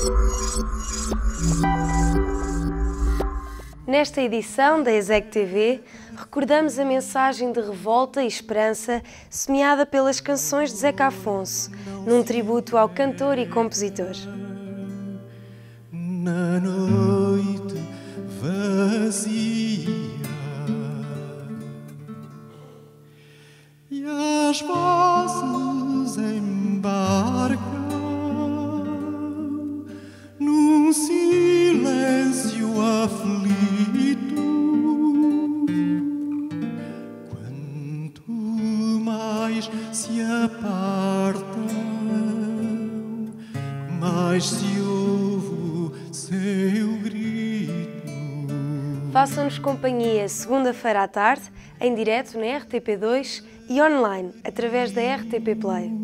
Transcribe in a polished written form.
Nesta edição da ESEC TV, recordamos a mensagem de revolta e esperança semeada pelas canções de Zeca Afonso, num tributo ao cantor e compositor. Na noite vazia e as vozes embarcam num silêncio aflito. Quanto mais se apartam, mais se ouve seu grito. Façam-nos companhia segunda-feira à tarde, em direto na RTP2 e online, através da RTP Play.